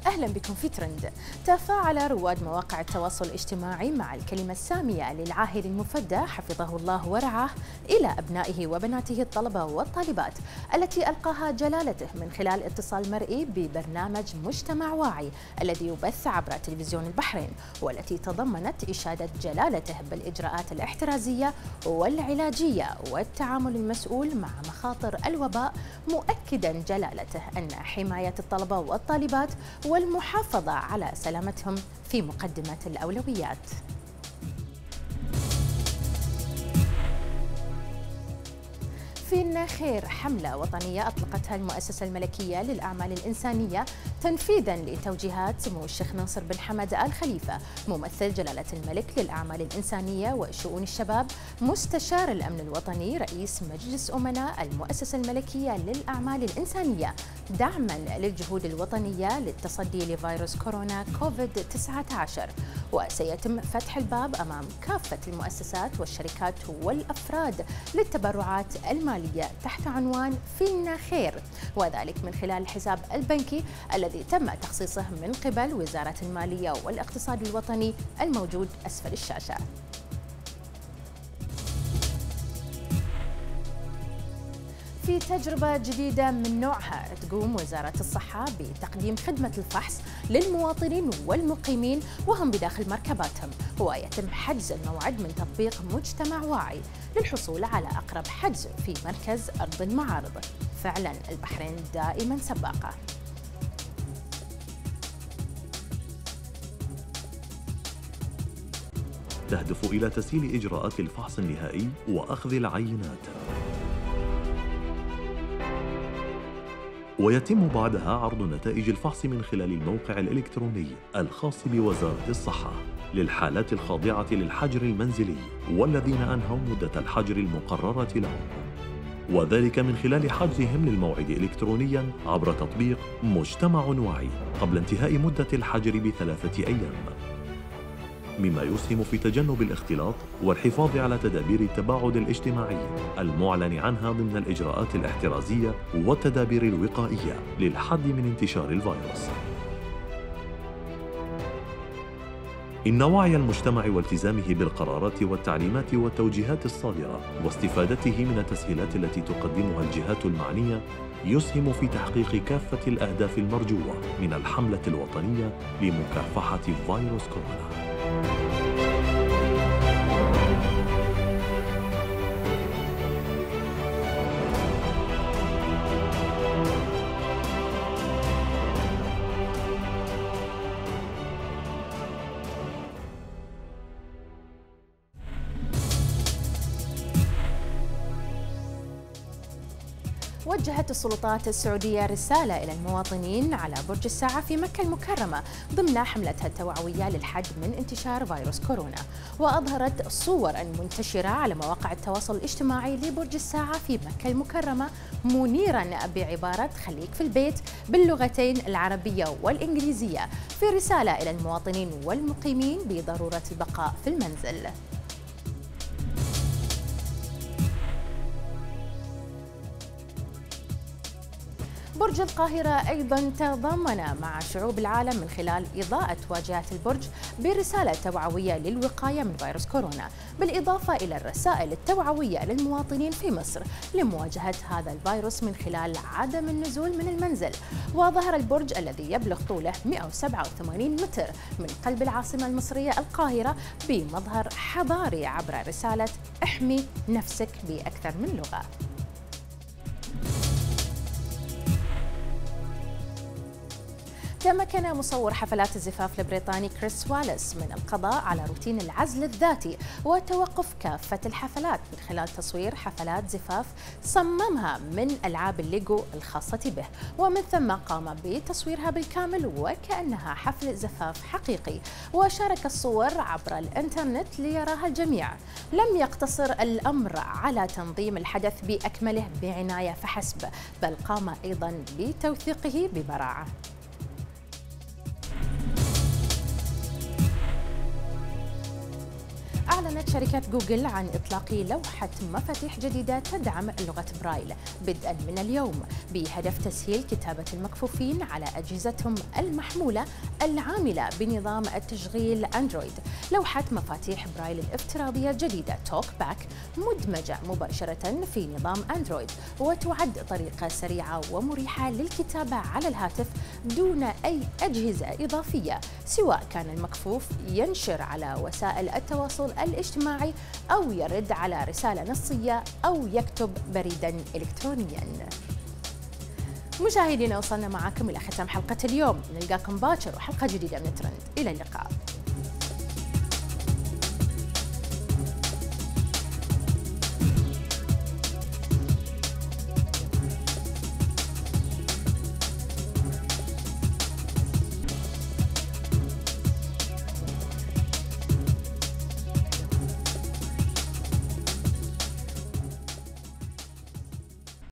أهلا بكم في ترند. تفاعل رواد مواقع التواصل الاجتماعي مع الكلمة السامية للعاهل المفدى حفظه الله ورعاه إلى أبنائه وبناته الطلبة والطالبات التي ألقاها جلالته من خلال اتصال مرئي ببرنامج مجتمع واعي الذي يبث عبر تلفزيون البحرين، والتي تضمنت إشادة جلالته بالإجراءات الاحترازية والعلاجية والتعامل المسؤول مع مخاطر الوباء، مؤكدا جلالته أن حماية الطلبة والطالبات والمحافظة على سلامتهم في مقدمة الأولويات. في الناخير حملة وطنية أطلقتها المؤسسة الملكية للأعمال الإنسانية تنفيذاً لتوجيهات سمو الشيخ ناصر بن حمد آل خليفة ممثل جلالة الملك للأعمال الإنسانية وشؤون الشباب، مستشار الأمن الوطني، رئيس مجلس أمناء المؤسسة الملكية للأعمال الإنسانية، دعماً للجهود الوطنية للتصدي لفيروس كورونا كوفيد-19. وسيتم فتح الباب أمام كافة المؤسسات والشركات والأفراد للتبرعات المالية تحت عنوان في الناخير، وذلك من خلال الحساب البنكي الذي تم تخصيصه من قبل وزارة المالية والاقتصاد الوطني الموجود أسفل الشاشة. في تجربة جديدة من نوعها تقوم وزارة الصحة بتقديم خدمة الفحص للمواطنين والمقيمين وهم بداخل مركباتهم، ويتم حجز الموعد من تطبيق مجتمع واعي للحصول على أقرب حجز في مركز أرض المعارض. فعلا البحرين دائما سباقة. تهدف إلى تسهيل إجراءات الفحص النهائي وأخذ العينات، ويتم بعدها عرض نتائج الفحص من خلال الموقع الإلكتروني الخاص بوزارة الصحة للحالات الخاضعة للحجر المنزلي والذين أنهوا مدة الحجر المقررة لهم، وذلك من خلال حجزهم للموعد إلكترونياً عبر تطبيق مجتمع واعي قبل انتهاء مدة الحجر ب3 أيام، مما يسهم في تجنب الاختلاط والحفاظ على تدابير التباعد الاجتماعي المعلن عنها ضمن الإجراءات الاحترازية والتدابير الوقائية للحد من انتشار الفيروس. إن وعي المجتمع والتزامه بالقرارات والتعليمات والتوجيهات الصادرة واستفادته من التسهيلات التي تقدمها الجهات المعنية يسهم في تحقيق كافة الأهداف المرجوة من الحملة الوطنية لمكافحة فيروس كورونا. وجهت السلطات السعودية رسالة إلى المواطنين على برج الساعة في مكة المكرمة ضمن حملتها التوعوية للحد من انتشار فيروس كورونا، وأظهرت صورا منتشرة على مواقع التواصل الاجتماعي لبرج الساعة في مكة المكرمة منيرا بعبارة خليك في البيت باللغتين العربية والإنجليزية، في رسالة إلى المواطنين والمقيمين بضرورة البقاء في المنزل. برج القاهرة أيضاً تضامن مع شعوب العالم من خلال إضاءة واجهات البرج برسالة توعوية للوقاية من فيروس كورونا، بالإضافة إلى الرسائل التوعوية للمواطنين في مصر لمواجهة هذا الفيروس من خلال عدم النزول من المنزل. وظهر البرج الذي يبلغ طوله 187 متر من قلب العاصمة المصرية القاهرة بمظهر حضاري عبر رسالة احمي نفسك بأكثر من لغة. تمكن مصور حفلات الزفاف البريطاني كريس واليس من القضاء على روتين العزل الذاتي وتوقف كافة الحفلات من خلال تصوير حفلات زفاف صممها من ألعاب الليجو الخاصة به، ومن ثم قام بتصويرها بالكامل وكأنها حفل زفاف حقيقي، وشارك الصور عبر الإنترنت ليراها الجميع. لم يقتصر الأمر على تنظيم الحدث بأكمله بعناية فحسب، بل قام أيضا بتوثيقه ببراعة. أعلن أعلنت شركة جوجل عن إطلاق لوحة مفاتيح جديدة تدعم لغة برايل بدءا من اليوم بهدف تسهيل كتابة المكفوفين على أجهزتهم المحمولة العاملة بنظام التشغيل أندرويد. لوحة مفاتيح برايل الافتراضية الجديدة توك باك مدمجة مباشرة في نظام أندرويد، وتعد طريقة سريعة ومريحة للكتابة على الهاتف دون أي أجهزة إضافية، سواء كان المكفوف ينشر على وسائل التواصل الاجتماعي أو يرد على رسالة نصية أو يكتب بريداً إلكترونياً. مشاهدينا، وصلنا معكم إلى ختام حلقة اليوم. نلقاكم باكر وحلقة جديدة من ترند. إلى اللقاء.